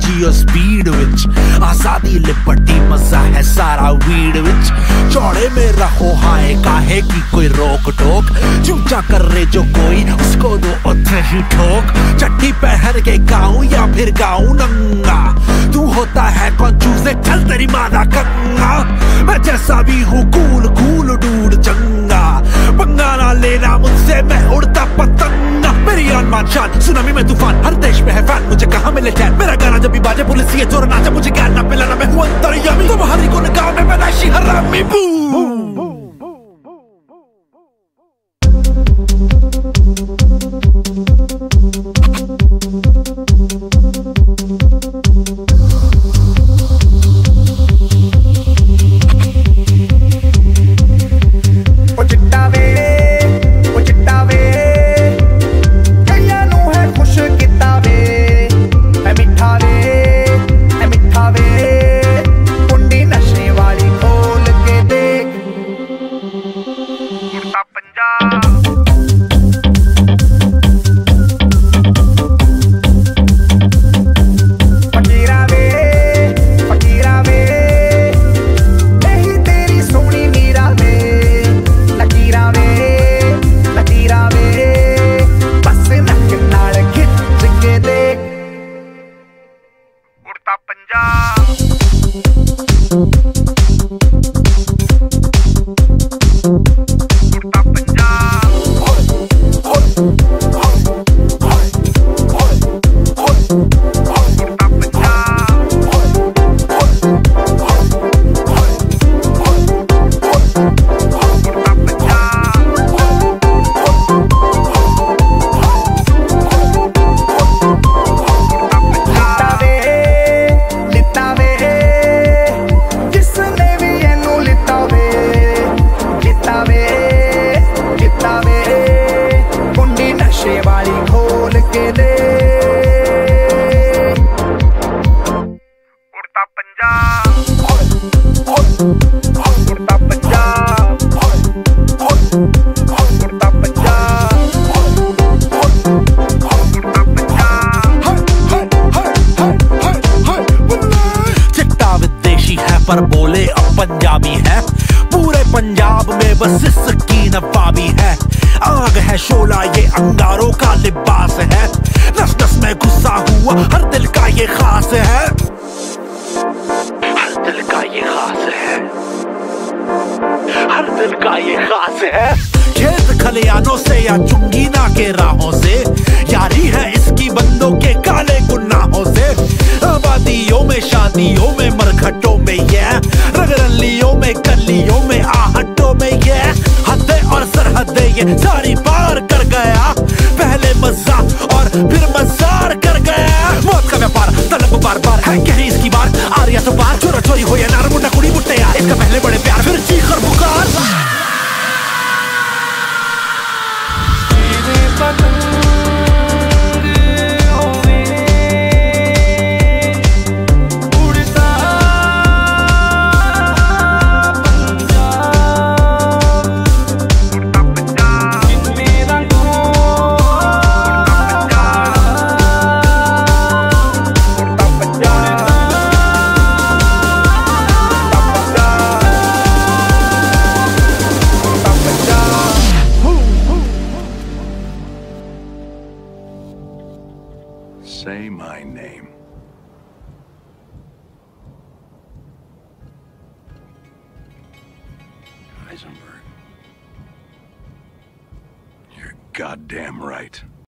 Jio speed which आजादी liberty मजा है सारा वीड विच चौड़े में रहो हाय काहे की कोई रोक टोक चूचा कर रहे जो कोई उसको दो उथे ही ठोक चट्टी पहन के गाऊं या फिर गाऊं नंगा तू होता है कौन चूजे चल तेरी मादा कंगा मैं जैसा भी हूँ कूल कूल डूड चंगा पंगा ना लेना मुझसे मैं उड़ता पतंगा मेरी आन शान सुनामी में तूफान हर देश में है फैन मुझे कहाँ मिले चैन मेरा गाना जब भी बाजे पुलिस ये चोर नाचा मुझे ज्ञान ना पिलाना मैं हूँ अंतर्यामी तुम्हारी को गाँव में पैदाइशी हरामी बू पर बोले अब पंजाबी है पूरे पंजाब में बस इसकी नवाबी है आग है शोला ये अंगारों का लिबास है नस नस में गुस्सा हुआ हर दिल का ये खास है हर दिल का ये खास है हर दिल का ये खास है खेत खलियानों से या चुंगीना के राहों से यारी है इसकी बंदों के काले गुनाहों से आबादियों में शादियों में मरघटों में ये रगरलियों में गलियों में आहटों में ये हदें और सरहदें ये सारी पार कर गया पहले मजा और फिर मजार कर गया मौत का व्यापार तलब बार बार है कहीं इसकी बार आ रही तो बार चोरा चोरी हो या नार मुंडा कुड़ी मुट्टे यार इसका पहले बड़े प्यार फिर चीख और पुकार Say my name. Heisenberg. You're goddamn right.